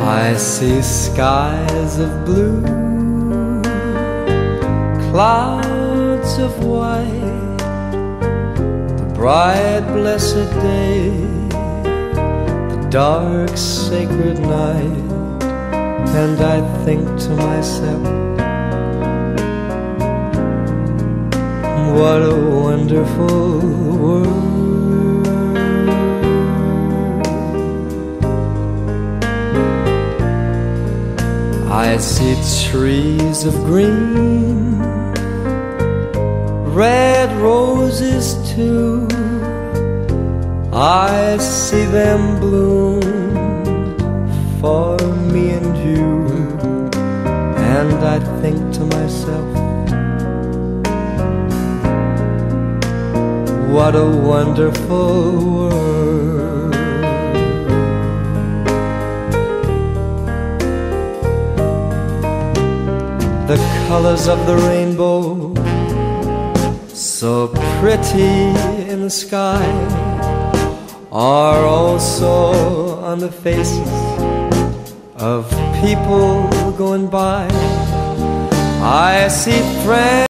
I see skies of blue, clouds of white, the bright blessed day, the dark sacred night. And I think to myself, what a wonderful world. I see trees of green, red roses too. I see them bloom for me and you. And I think to myself, what a wonderful world. The colors of the rainbow, so pretty in the sky, are also on the faces of people going by. I see friends